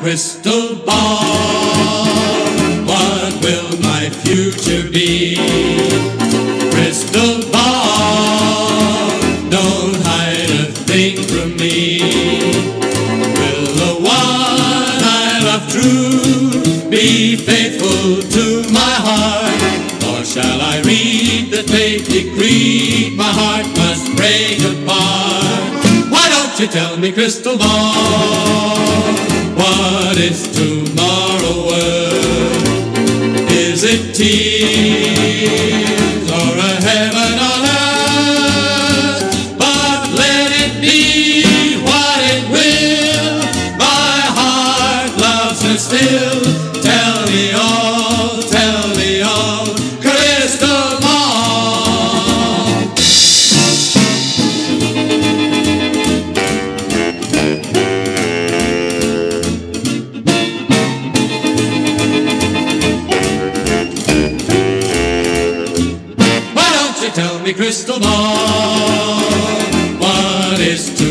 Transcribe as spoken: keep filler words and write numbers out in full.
crystal ball. What will my future be? Crystal ball, don't hide a thing from me. Will the one I love true be faithful to my heart? Or shall I read the fate decreed? My heart must break apart. Why don't you tell me, crystal ball, what is tomorrow worth? Is it tears or a heaven on earth? But let it be what it will, my heart loves her still. Tell me all, tell me all, crystal ball. Why don't you tell me, crystal ball, what is